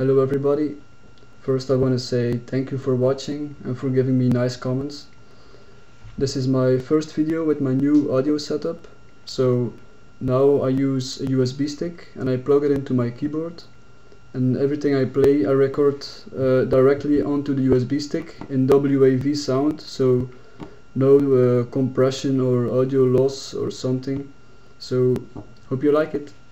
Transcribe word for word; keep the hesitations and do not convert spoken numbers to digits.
Hello everybody. First I want to say thank you for watching and for giving me nice comments. This is my first video with my new audio setup. So now I use a U S B stick and I plug it into my keyboard, and everything I play I record uh, directly onto the U S B stick in W A V sound, so no uh, compression or audio loss or something. So hope you like it.